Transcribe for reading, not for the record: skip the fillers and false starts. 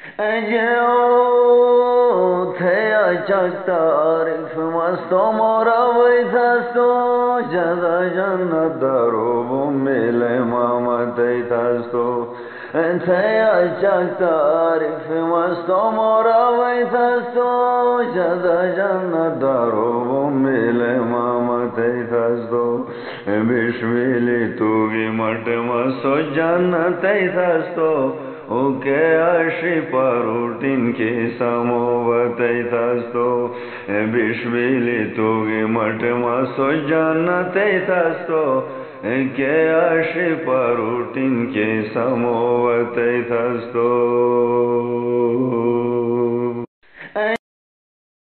اجو थे तारीफ मस्तो मोरा वैथास्तो जदा जन्नत दरो मिले मामा तैथास्तो थे तारीफ मस्तो मोरा वैथास्तो जदा जन्नत दरो मिले मामा तैथास्तो बिस्मिली तुगी मट मस्तो जन्नत तैथास्तो Uke ashi parutin ki samovataitasto Bishvili tugi matma sojannataitasto Ke ashi parutin ki samovataitasto